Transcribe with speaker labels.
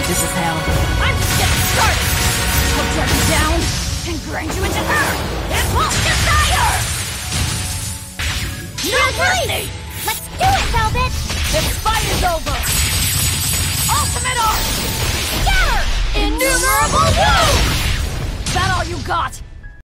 Speaker 1: This is hell.
Speaker 2: I'm just getting started! I'll drag you down and grind you into earth! Impulse desire! No mercy!
Speaker 3: Let's do it, Velvet!
Speaker 2: This fight is over! Ultimate Arc! Scatter! Innumerable Wound! Is that all you got?